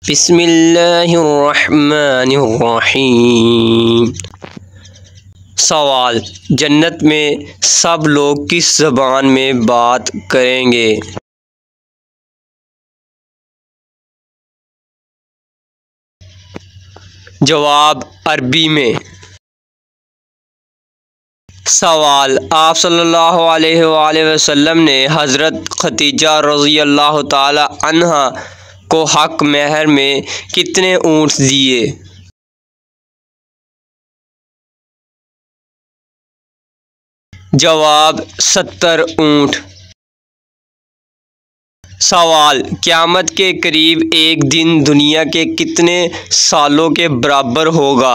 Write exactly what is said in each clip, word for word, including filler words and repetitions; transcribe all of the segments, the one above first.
बिस्मिल्लाहिर्रहमानिर्रहीम। सवाल, जन्नत में सब लोग किस ज़बान में बात करेंगे? जवाब, अरबी में। सवाल, आप सल्लल्लाहु अलैहि वसल्लम ने हज़रत खदीजा रज़ियल्लाहु ताला अन्हा को हक महर में कितने ऊँट दिए? जवाब, सत्तर ऊँट। सवाल, क़यामत के करीब एक दिन दुनिया के कितने सालों के बराबर होगा?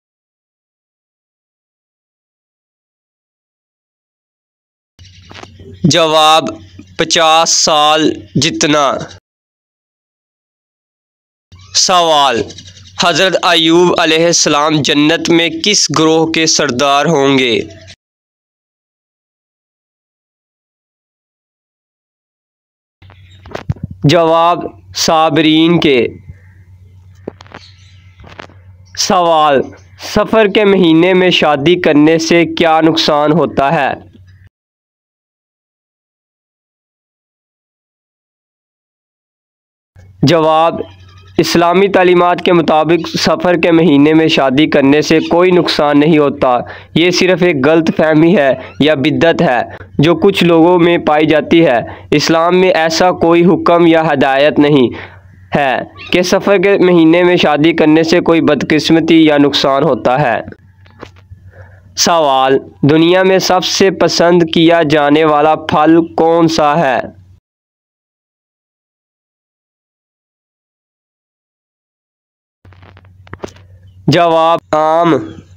जवाब, पचास साल जितना। सवाल, हज़रत अय्यूब अलैहिस्सलाम जन्नत में किस ग्रोह के सरदार होंगे? जवाब, साबरीन के। सवाल, सफ़र के महीने में शादी करने से क्या नुकसान होता है? जवाब, इस्लामी तालीमात के मुताबिक सफ़र के महीने में शादी करने से कोई नुकसान नहीं होता। ये सिर्फ़ एक गलत फहमी है या बिदअत है जो कुछ लोगों में पाई जाती है। इस्लाम में ऐसा कोई हुक्म या हदायत नहीं है कि सफ़र के महीने में शादी करने से कोई बदकिस्मती या नुकसान होता है। सवाल, दुनिया में सबसे पसंद किया जाने वाला फल कौन सा है? जवाब, आम।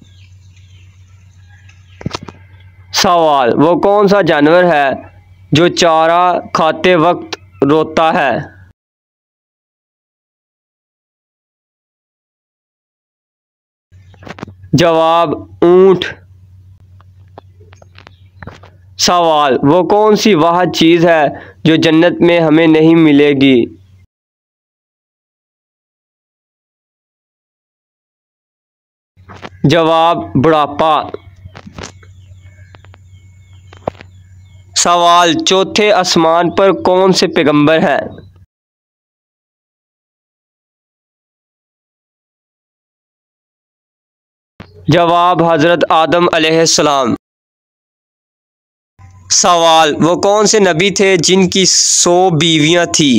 सवाल, वो कौन सा जानवर है जो चारा खाते वक्त रोता है? जवाब, ऊँट। सवाल, वो कौन सी वह चीज़ है जो जन्नत में हमें नहीं मिलेगी? जवाब, बुढ़ापा। सवाल, चौथे आसमान पर कौन से पैगंबर हैं? जवाब, हज़रत आदम अलैहिस्सलाम। सवाल, वो कौन से नबी थे जिनकी सौ बीवियां थी?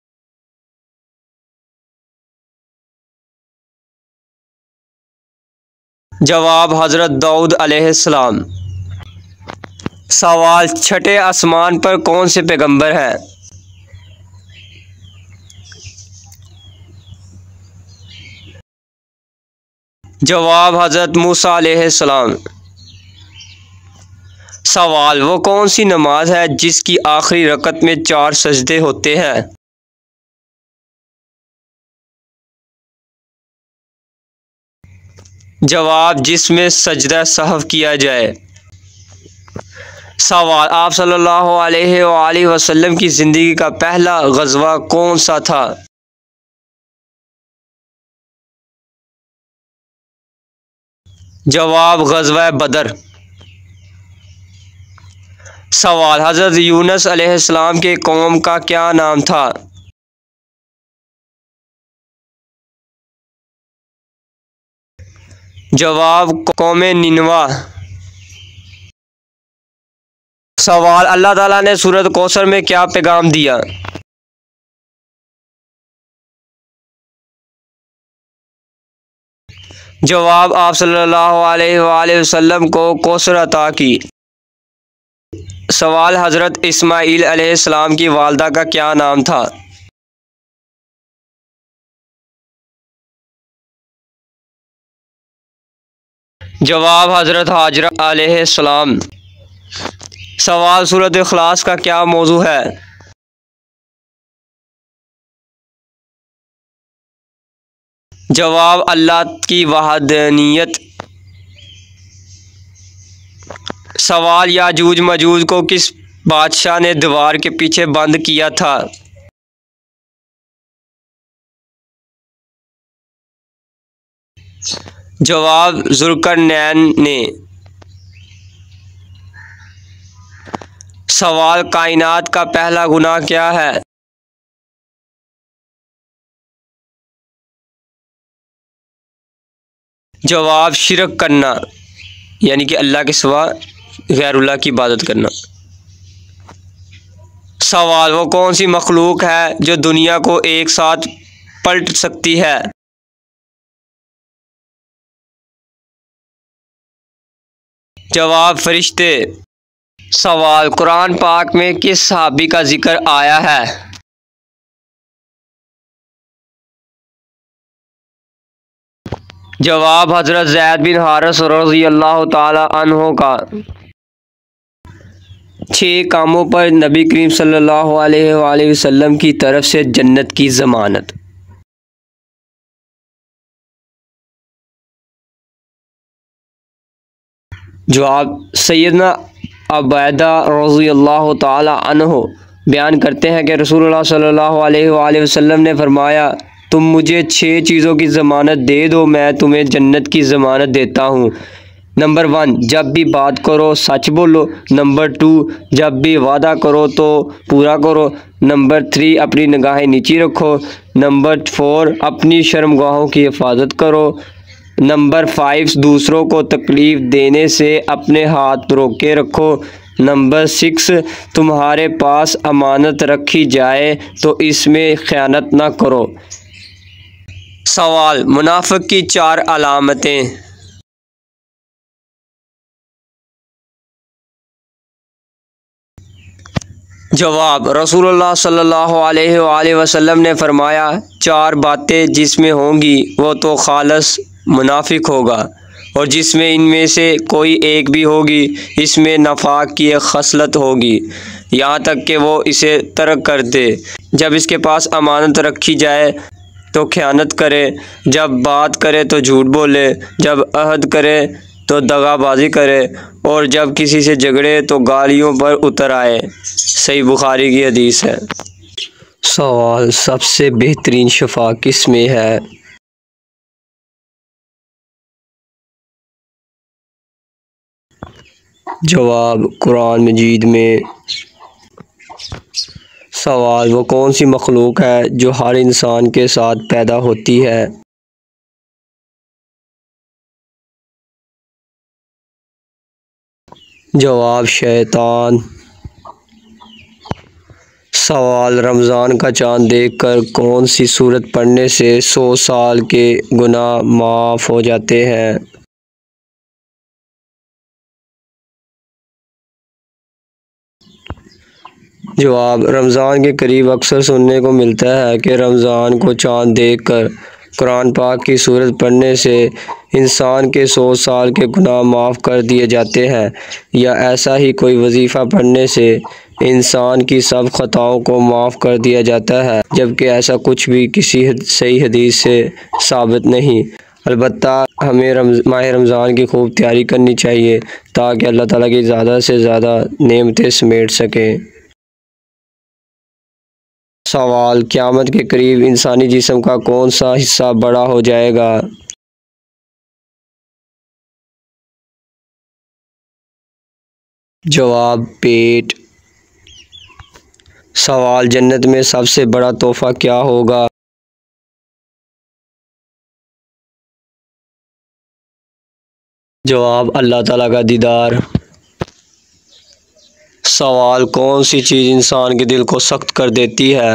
जवाब, हज़रत दाऊद अलैहिस्सलाम। सवाल, छठे आसमान पर कौन से पैगंबर हैं? जवाब, हज़रत मूसा अलैहिस्सलाम। सवाल, वो कौन सी नमाज है जिसकी आखिरी रकत में चार सजदे होते हैं? जवाब, जिसमें सजदा सहव किया जाए। सवाल, आप सल्लल्लाहु अलैहि वसल्लम की ज़िंदगी का पहला ग़ज़वा कौन सा था? जवाब, ग़ज़वा बदर। सवाल, हज़रत यूनुस अलैहिस्सलाम के कौम का क्या नाम था? जवाब, कौमे निनवा। सवाल, अल्लाह ताला ने सूरत कौसर में क्या पैगाम दिया? जवाब, आप सल्लल्लाहु अलैहि वसल्लम को कौसर अता की। सवाल, हज़रत इस्माईल अलैहिस्सलाम की वालदा का क्या नाम था? जवाब, हज़रत हाजरा अलैहिस्सलाम। सवाल, सूरत इखलास का क्या मौजू है? जवाब, अल्लाह की वहदानियत। सवाल, याजूज मजूज को किस बादशाह ने दीवार के पीछे बंद किया था? जवाब जुल्करनैन ने। सवाल कायनात का पहला गुनाह क्या है? जवाब शिरक करना, यानी कि अल्लाह के सिवा गैरुल्लाह की इबादत करना। सवाल वो कौन सी मखलूक है जो दुनिया को एक साथ पलट सकती है? जवाब फरिश्ते। सवाल कुरान पाक में किस सहाबी का जिक्र आया है? जवाब हज़रत ज़ैद बिन हारिस रज़ी अल्लाह ताला अन्हो का। छः कामों पर नबी करीम सल्लल्लाहु अलैहि वसल्लम की तरफ से जन्नत की ज़मानत। जवाब सैयदना अबैदा रज़ी अल्लाह ताला अन्हो बयान करते हैं कि रसूलुल्लाह सल्लल्लाहु अलैहि वसल्लम ने फरमाया, तुम मुझे छः चीज़ों की ज़मानत दे दो, मैं तुम्हें जन्नत की ज़मानत देता हूँ। नंबर वन, जब भी बात करो सच बोलो। नंबर टू, जब भी वादा करो तो पूरा करो। नंबर थ्री, अपनी निगाहें नीची रखो। नंबर फोर, अपनी शर्मगाहों की हिफाजत करो। नंबर फाइव, दूसरों को तकलीफ़ देने से अपने हाथ रोके रखो। नंबर सिक्स, तुम्हारे पास अमानत रखी जाए तो इसमें ख़यानत ना करो। सवाल मुनाफिक की चार अलामतें। जवाब रसूलुल्लाह सल्लल्लाहु अलैहि वसल्लम ने फरमाया, चार बातें जिसमें होंगी वो तो खालस मुनाफिक होगा, और जिसमें इनमें से कोई एक भी होगी इसमें नफाक की एक खसलत होगी, यहाँ तक कि वो इसे तर्क कर दे। जब इसके पास अमानत रखी जाए तो ख़यानत करे, जब बात करे तो झूठ बोले, जब अहद करे तो दगाबाजी करे, और जब किसी से झगड़े तो गालियों पर उतर आए। सही बुखारी की हदीस है। सवाल सबसे बेहतरीन शफा किस में है? जवाब कुरान मजीद में। सवाल वो कौन सी मखलूक है जो हर इंसान के साथ पैदा होती है? जवाब शैतान। सवाल रमज़ान का चाँद देखकर कौन सी सूरत पढ़ने से सौ साल के गुनाह माफ़ हो जाते हैं? जवाब रमज़ान के करीब अक्सर सुनने को मिलता है कि रमज़ान को चाँद देखकर कुरान पाक की सूरत पढ़ने से इंसान के सौ साल के गुनाह माफ़ कर दिए जाते हैं, या ऐसा ही कोई वजीफ़ा पढ़ने से इंसान की सब ख़ताओं को माफ़ कर दिया जाता है, जबकि ऐसा कुछ भी किसी सही हदीस से साबित नहीं। अलबत्ता हमें रमज़ माह रमज़ान की खूब तैयारी करनी चाहिए ताकि अल्लाह ताला की ज़्यादा से ज़्यादा नेमतें समेट सकें। सवाल क़यामत के करीब इंसानी जिस्म का कौन सा हिस्सा बड़ा हो जाएगा? जवाब पेट। सवाल जन्नत में सबसे बड़ा तोहफ़ा क्या होगा? जवाब अल्लाह ताला का दीदार। सवाल कौन सी चीज़ इंसान के दिल को सख्त कर देती है?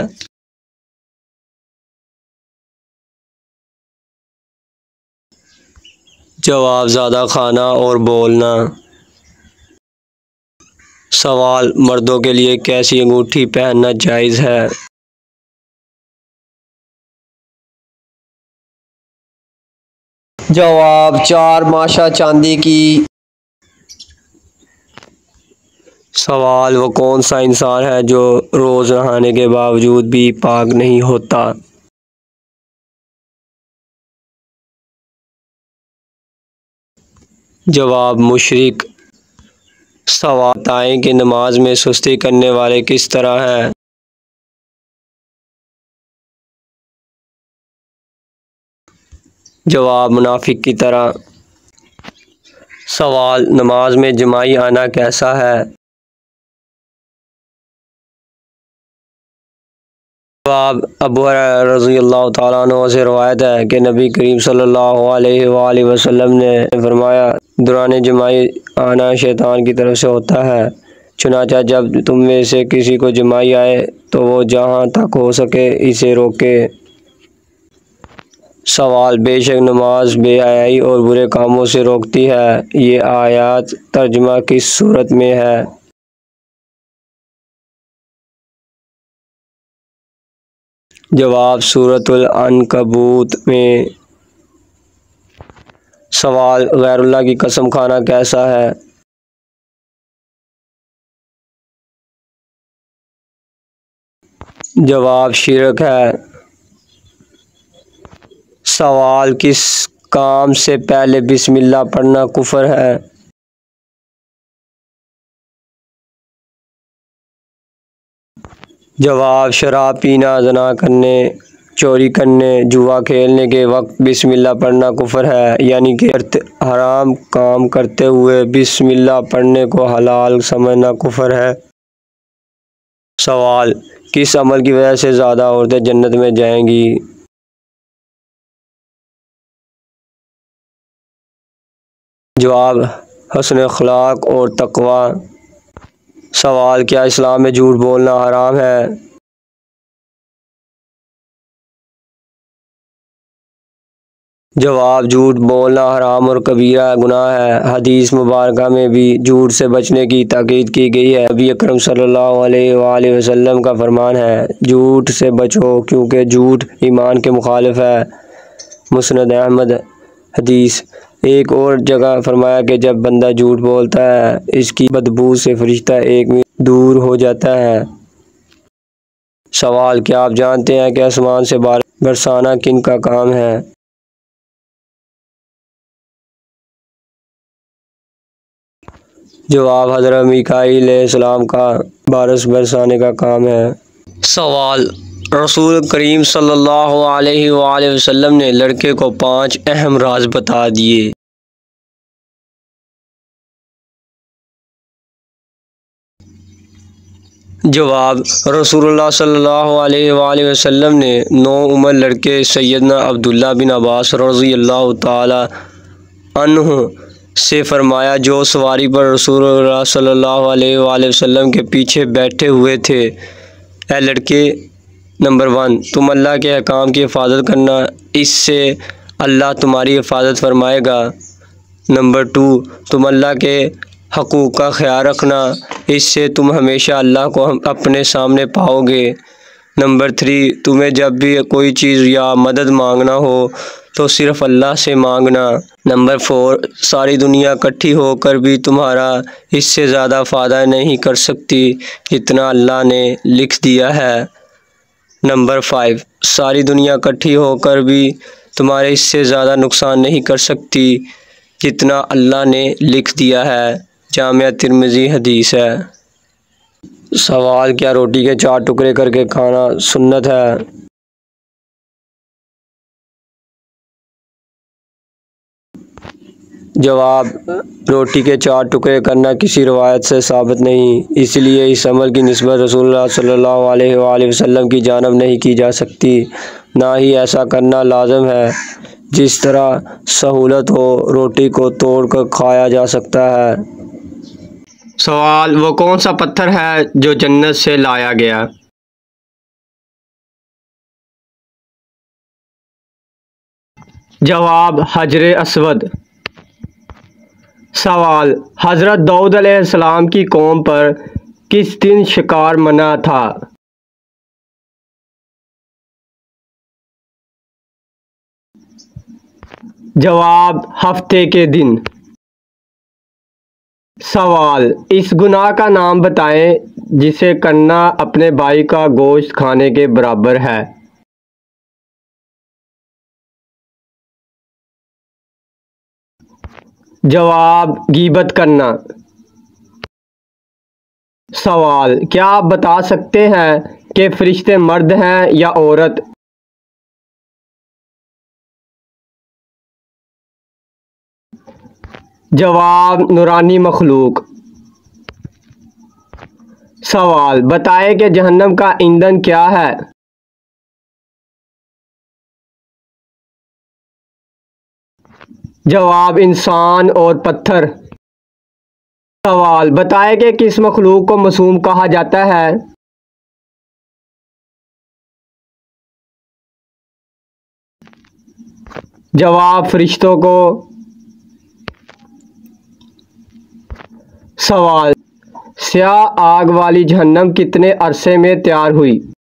जवाब ज़्यादा खाना और बोलना। सवाल मर्दों के लिए कैसी अंगूठी पहनना जायज़ है? जवाब चार माशा चांदी की। सवाल वो कौन सा इंसान है जो रोज़ नहाने के बावजूद भी पाक नहीं होता? जवाब मुशरिक। सवाल बताएं कि नमाज में सुस्ती करने वाले किस तरह हैं? जवाब, मुनाफिक की तरह। सवाल, नमाज में जमाई आना कैसा है? जवाब, अबू हुरैरा रज़ियल्लाहु तआला अन्हु से रवायत है कि नबी करीम सल्लल्लाहु अलैहि वसल्लम ने फरमाया, दौरान जमाई आना शैतान की तरफ से होता है। चुनांचे जब तुम में से किसी को जमाई आए तो वो जहाँ तक हो सके इसे रोके। सवाल, बेशक नमाज बेहयाई और बुरे कामों से रोकती है, ये आयत तर्जुमा किस सूरत में है? जवाब, सूरतुल अनकबूत में। सवाल, गैरुल्लाह की कसम खाना कैसा है? जवाब, शिरक है। सवाल, किस काम से पहले बिस्मिल्लाह पढ़ना कुफ्र है? जवाब, शराब पीना, ज़ना करने, चोरी करने, जुआ खेलने के वक्त बिस्मिल्लाह पढ़ना कुफ्र है, यानी कि हराम काम करते हुए बिस्मिल्लाह पढ़ने को हलाल समझना कुफ्र है। सवाल, किस अमल की वजह से ज़्यादा औरतें जन्नत में जाएंगी? जवाब, हस्न अखलाक और तकवा। सवाल, क्या इस्लाम में झूठ बोलना हराम है? जवाब, झूठ बोलना हराम और कबीरा गुनाह है। हदीस मुबारका में भी झूठ से बचने की ताकीद की गई है। नबी अकरम सल्लल्लाहु अलैहि वसल्लम का फरमान है, झूठ से बचो क्योंकि झूठ ईमान के मुखालिफ है। मुस्नद अहमद हदीस। एक और जगह फरमाया कि जब बंदा झूठ बोलता है इसकी बदबू से फरिश्ता एक मील दूर हो जाता है। सवाल, क्या आप जानते हैं कि आसमान से बारिश बरसाना किन का काम है? जवाब, हज़रत मीकाईल अलैहिस्सलाम का बारिश बरसाने का काम है। सवाल, रसूल करीम सल्लल्लाहु अलैहि वसल्लम ने लड़के को पांच अहम राज बता दिए। जवाब, रसूलुल्लाह सल्लल्लाहु अलैहि वसल्लम ने नौ उम्र लड़के सैयदना अब्दुल्ला बिन अब्बास रज़ियल्लाहु ताला अन्हु से फरमाया, जो सवारी पर रसूलुल्लाह सल्लल्लाहु अलैहि वसल्लम के पीछे बैठे हुए थे। ए लड़के, नंबर वन, तुम अल्लाह के अहकाम की हिफाजत करना, इससे अल्लाह तुम्हारी हिफाजत फरमाएगा। नंबर टू, तुम अल्लाह के हकूक़ का ख्याल रखना, इससे तुम हमेशा अल्लाह को अपने सामने पाओगे। नंबर थ्री, तुम्हें जब भी कोई चीज़ या मदद मांगना हो तो सिर्फ़ अल्लाह से मांगना। नंबर फोर, सारी दुनिया इकट्ठी होकर भी तुम्हारा इससे ज़्यादा फ़ायदा नहीं कर सकती जितना अल्लाह ने लिख दिया है। नंबर फाइव, सारी दुनिया इकट्ठी होकर भी तुम्हारे इससे ज़्यादा नुकसान नहीं कर सकती जितना अल्लाह ने लिख दिया है। जामिया तिर्मिज़ी हदीस है। सवाल, क्या रोटी के चार टुकड़े करके खाना सुन्नत है? जवाब, रोटी के चार टुकड़े करना किसी रवायत से साबित नहीं, इसलिए इस अमल की निस्बत रसूलुल्लाह सल्लल्लाहु अलैहि वसल्लम की जानब नहीं की जा सकती। ना ही ऐसा करना लाज़िम है। जिस तरह सहूलत हो रोटी को तोड़ कर खाया जा सकता है। सवाल, वो कौन सा पत्थर है जो जन्नत से लाया गया? जवाब, हजर अस्वद। सवाल, हज़रत दाऊद अलैहिस्सलाम की कौम पर किस दिन शिकार मना था? जवाब, हफ्ते के दिन। सवाल, इस गुनाह का नाम बताएं जिसे करना अपने भाई का गोश्त खाने के बराबर है। जवाब, गीबत करना। सवाल, क्या आप बता सकते हैं कि फरिश्ते मर्द हैं या औरत? जवाब नूरानी मखलूक। सवाल बताएं कि जहन्नम का ईंधन क्या है। जवाब इंसान और पत्थर। सवाल बताएं कि किस मखलूक को मासूम कहा जाता है। जवाब फरिश्तों को। सवाल स्याह आग वाली जहन्नम कितने अरसे में तैयार हुई।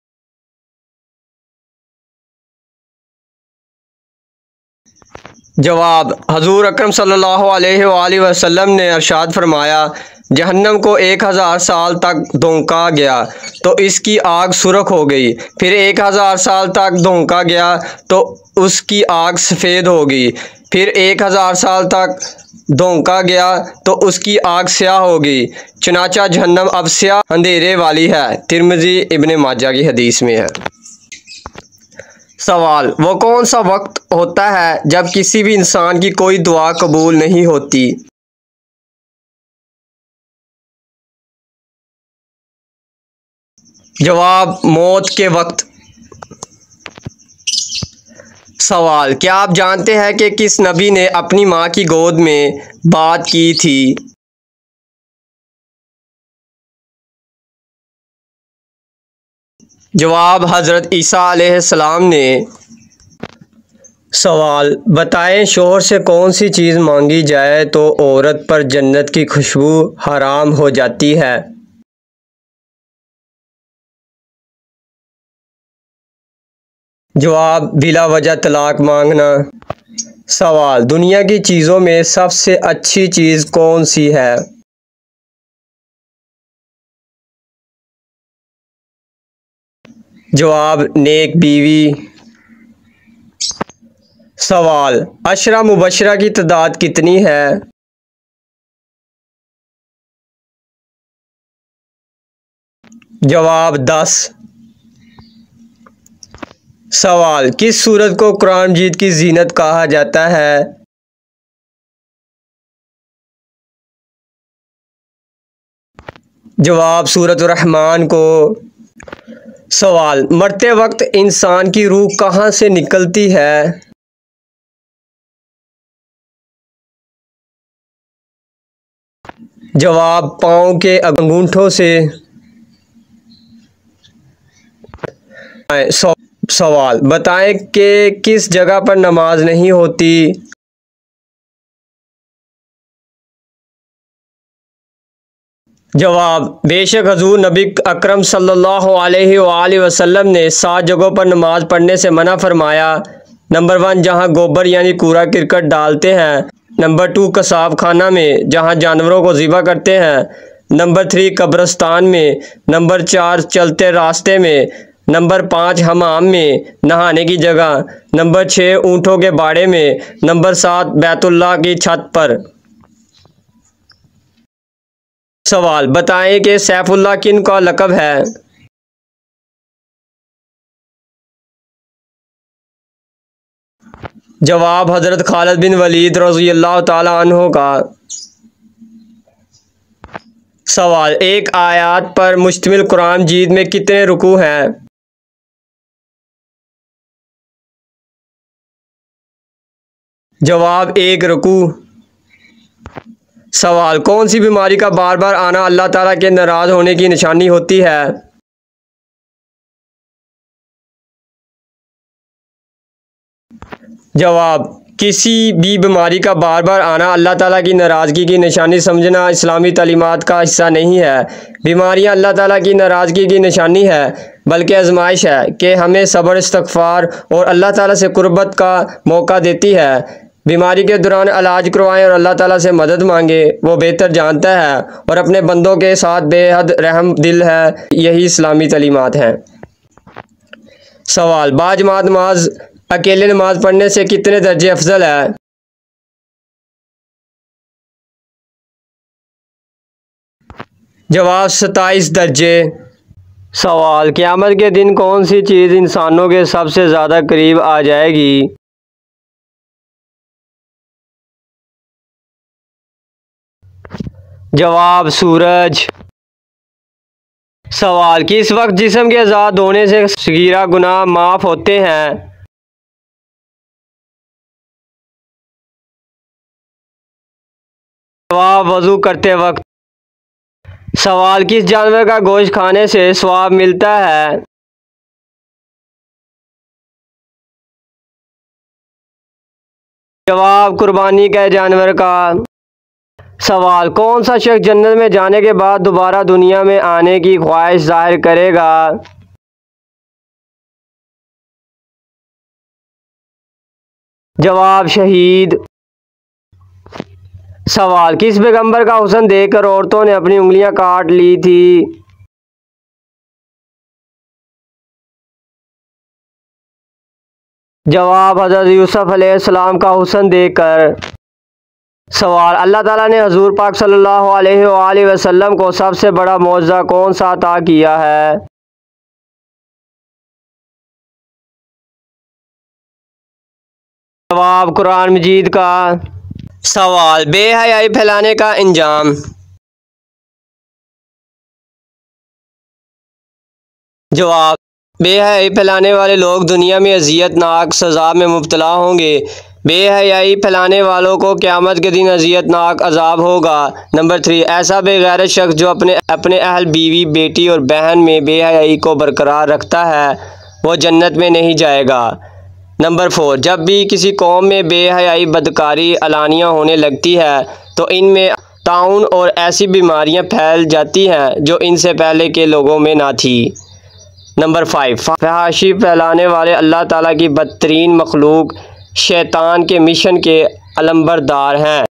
जवाब हजूर अकरम सल्लल्लाहु अलैहि वसल्लम ने इरशाद फरमाया, जहन्नम को एक हज़ार साल तक धोंका गया तो इसकी आग सुर्ख हो गई, फिर एक हज़ार साल तक धोंका गया तो उसकी आग सफ़ेद हो गई, फिर एक हज़ार साल तक धोंका गया तो उसकी आग स्याह हो गई। चुनाचा जहन्नम अब स्याह अंधेरे वाली है। तिरमिज़ी इब्ने माजा की हदीस में है। सवाल वो कौन सा वक्त होता है जब किसी भी इंसान की कोई दुआ कबूल नहीं होती। जवाब मौत के वक्त। सवाल क्या आप जानते हैं कि किस नबी ने अपनी माँ की गोद में बात की थी। जवाब हज़रत ईसा अलैहिस्सलाम ने। सवाल बताएं शोहर से कौन सी चीज़ मांगी जाए तो औरत पर जन्नत की खुशबू हराम हो जाती है। जवाब बिला वजह तलाक मांगना। सवाल दुनिया की चीज़ों में सबसे अच्छी चीज़ कौन सी है। जवाब नेक बीवी। सवाल अशरा मुबशरा की तादाद कितनी है। जवाब दस। सवाल किस सूरत को कुरान मजीद की जीनत कहा जाता है। जवाब सूरत रहमान को। सवाल मरते वक्त इंसान की रूह कहाँ से निकलती है। जवाब पाँव के अंगूठों से। सवाल बताएं कि किस जगह पर नमाज नहीं होती। जवाब बेशक हजूर नबी अकरम सल्लल्लाहु अलैहि वसल्लम ने सात जगहों पर नमाज पढ़ने से मना फरमाया। नंबर वन जहां गोबर यानी कूड़ा करकट डालते हैं। नंबर टू कसाब खाना में जहां जानवरों को ज़िबा करते हैं। नंबर थ्री कब्रिस्तान में। नंबर चार चलते रास्ते में। नंबर पाँच हमाम में नहाने की जगह। नंबर छः ऊँटों के बाड़े में। नंबर सात बैतुल्लाह की छत पर। सवाल बताएं कि सैफुल्लाह किन का लक़ब है। जवाब हज़रत खालिद बिन वलीद रज़ियल्लाहु ताला अन्हु का। सवाल एक आयत पर मुश्तमिल कुरान मजीद में कितने रुकू हैं। जवाब एक रुकू। सवाल कौन सी बीमारी का बार बार आना अल्लाह ताला के नाराज़ होने की निशानी होती है। जवाब किसी भी बीमारी का बार बार आना अल्लाह ताला की नाराज़गी की निशानी समझना इस्लामी तालीमात का हिस्सा नहीं है। बीमारियां अल्लाह ताला की नाराज़गी की निशानी है बल्कि आजमाइश है कि हमें सब्र इस्तग़फ़ार और अल्लाह ताला से कुर्बत का मौका देती है। बीमारी के दौरान इलाज करवाएं और अल्लाह ताला से मदद मांगे, वो बेहतर जानता है और अपने बंदों के साथ बेहद रहम दिल है। यही इस्लामी तालीमात हैं। सवाल बाजमात नमाज अकेले नमाज पढ़ने से कितने दर्जे अफजल है। जवाब सत्ताईस दर्जे। सवाल क़यामत के दिन कौन सी चीज़ इंसानों के सबसे ज़्यादा करीब आ जाएगी। जवाब सूरज। सवाल, किस वक्त जिस्म के आज़ाद होने से सगीरा गुनाह माफ़ होते हैं? जवाब, वज़ू करते वक्त। सवाल, किस जानवर का गोश्त खाने से सवाब मिलता है? जवाब, कुर्बानी के जानवर का। सवाल, कौन सा शख्स जन्नत में जाने के बाद दोबारा दुनिया में आने की ख्वाहिश जाहिर करेगा? जवाब, शहीद। सवाल, किस पैगंबर का हुस्न देखकर औरतों ने अपनी उंगलियां काट ली थी? जवाब, हज़रत यूसुफ अलैहिस्सलाम का हुस्न देखकर। सवाल, अल्लाह ताला ने हजूर पाक सल्लल्लाहु अलैहि वसल्लम को सबसे बड़ा मौजज़ा कौन सा अता किया है? जवाब, कुरान मजीद का। सवाल, बेहयाई फैलाने का अंजाम। जवाब, बेहयाई फैलाने वाले लोग दुनिया में अज़ियतनाक सज़ा में मुब्तला होंगे। बेहयाई फैलाने वालों को क़यामत के दिन अज़ियतनाक अज़ाब होगा। नंबर थ्री, ऐसा बेगैरत शख्स जो अपने अपने अहल, बीवी, बेटी और बहन में बेहयाई को बरकरार रखता है वो जन्नत में नहीं जाएगा। नंबर फोर, जब भी किसी कौम में बेहयाई, बदकारी अलानिया होने लगती है तो इनमें ताउन और ऐसी बीमारियां फैल जाती हैं जो इनसे पहले के लोगों में ना थी। नंबर फाइव, फहाशी फैलाने वाले अल्लाह ताला की बदतरीन मखलूक शैतान के मिशन के अलंबरदार हैं।